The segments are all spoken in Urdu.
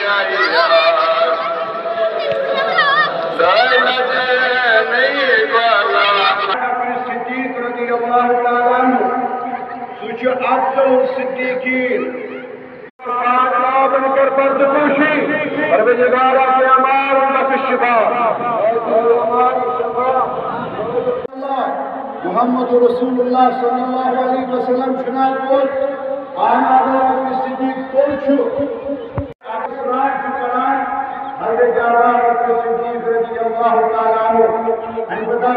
صدیق رضی اللہ تعالیٰ عنہ سوچ افضل الصدیقین بن کر پردگوشی پروردگار کے امار اللہ الشفا محمد رسول اللہ صلی اللہ علیہ وسلم شنال کول آنا ابو صدیق کول چھو اسرار کران حضرت ابو صدیق رضی اللہ تعالیٰ عنہ ان بتا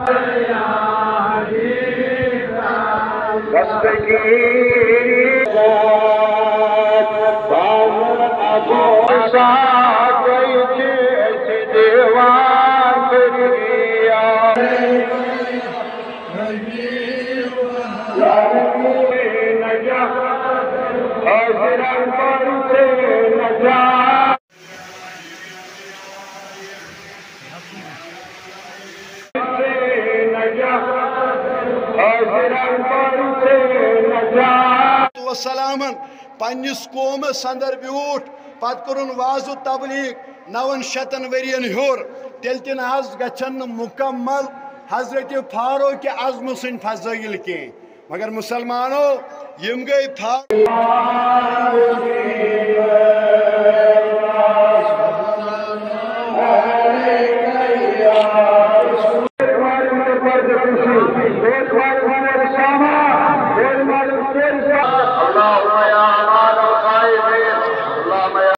سلامن پنس قومس اندر بیوٹ پت کرن واض و تبلیغ 900 ورین ہور تیل تن آز گچن مکمل حضرت فاروق اعظم سن فضائل کی مگر مسلمانوں یم گئی